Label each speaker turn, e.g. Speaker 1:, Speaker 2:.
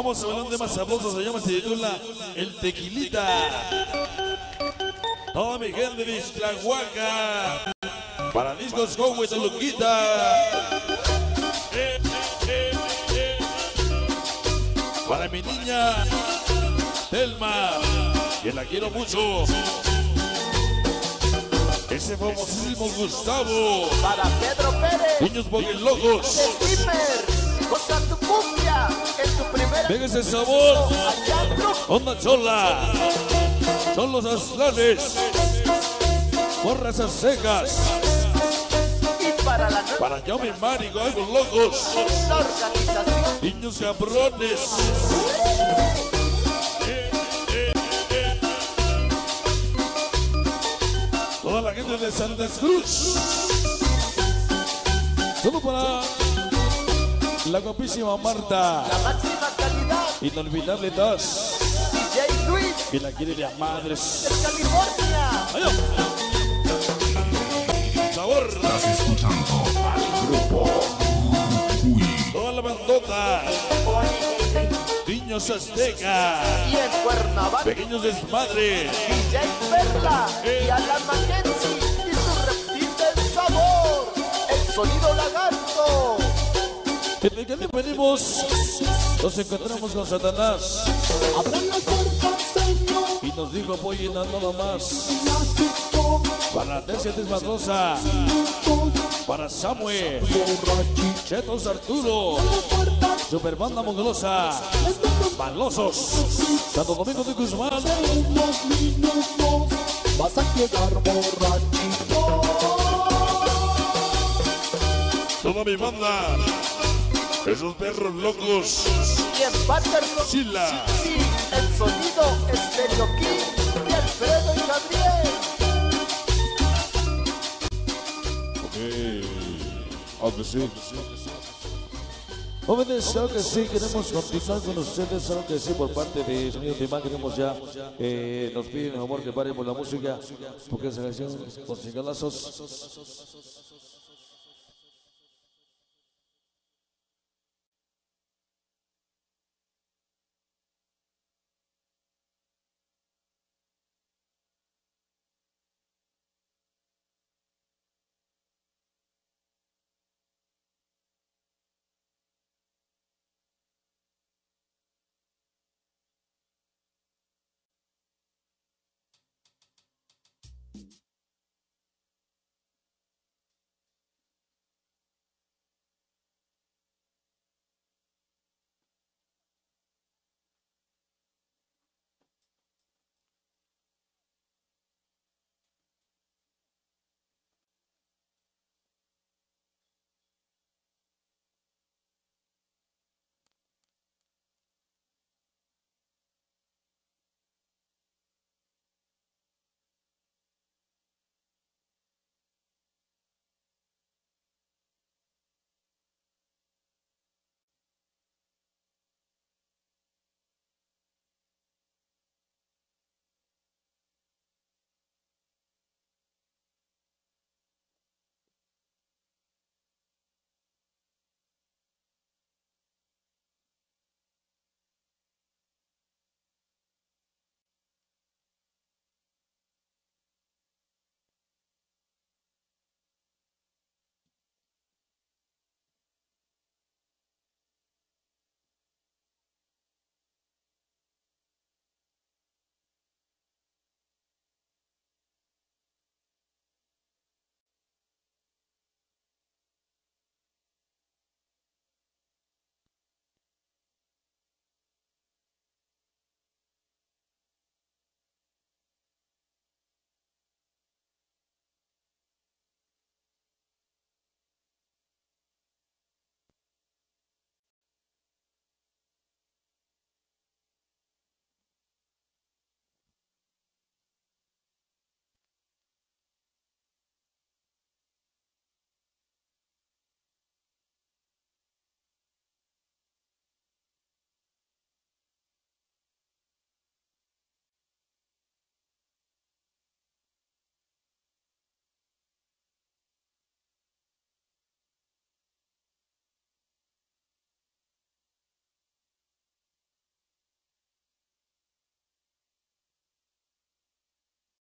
Speaker 1: Vamos a hablar de más sabroso, se llama, se titula El Tequilita. Toda mi gente de Ixtlahuaca, para Discos Congo y Toluquita. Para mi niña Telma, que la quiero mucho. Ese famosísimo Gustavo.
Speaker 2: Para Pedro Pérez.
Speaker 1: Niños Boguelocos.
Speaker 2: El Skipper. Goza tu cumbia en tu primera.
Speaker 1: Venga ese sabor.
Speaker 2: Allá en Brooklyn.
Speaker 1: Onda Chola. Son los Aslanes. Morras Secas.
Speaker 2: Y para la nueva
Speaker 1: Para Yami Mari, Galgos Locos.
Speaker 2: la organización.
Speaker 1: Niños cabrones. Toda la gente de Santa Cruz. Todo para la guapísima Marta.
Speaker 2: La máxima calidad.
Speaker 1: Inolvidable Das.
Speaker 2: DJ Luis
Speaker 1: Que la quiere de a madres.
Speaker 2: de California.
Speaker 1: ¡Ay, sabor!
Speaker 3: Estás escuchando al grupo Uy.
Speaker 1: Toda la bandota. Niños Azteca.
Speaker 2: Y en Cuernavaca.
Speaker 1: Pequeños desmadres.
Speaker 2: DJ Perla y Alan Mackenzie y su reptil del sabor. El sonido lagarto.
Speaker 1: ¿De qué le venimos? Nos encontramos con Satanás. Y nos dijo, apoyen a nada más. Para Tercia Desmadrosa. Para Samuel. Chetos Arturo. Superbanda Mongolosa. Malosos. Santo Domingo de Guzmán.
Speaker 2: Vas a quedar borrachito.
Speaker 1: Toda mi banda. Esos perros locos.
Speaker 2: Y en Patterson.
Speaker 1: Chila.
Speaker 2: Sí, el sonido Estéreo King y Alfredo y Gabriel.
Speaker 1: Aunque sí. Jóvenes, claro que sí, queremos continuar con ustedes, claro que sí, por parte de Sonido Timán, queremos ya, nos piden, por favor, que paremos la música, porque esa canción con cingalazos.